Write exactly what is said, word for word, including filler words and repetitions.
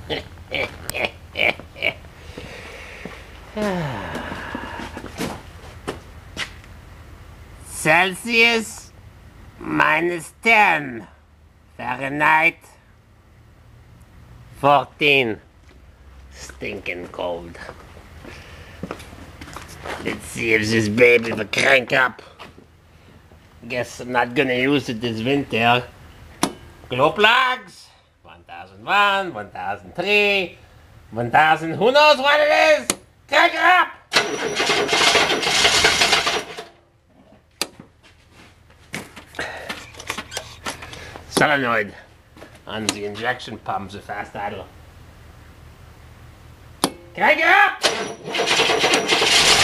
Celsius minus ten. Fahrenheit fourteen. Stinking cold. Let's see if this baby will crank up. Guess I'm not gonna use it this winter. Glow plugs. one thousand one, one thousand three, one thousand, who knows what it is? Crank her up! Solenoid on the injection pumps, a fast idle. Crank her up!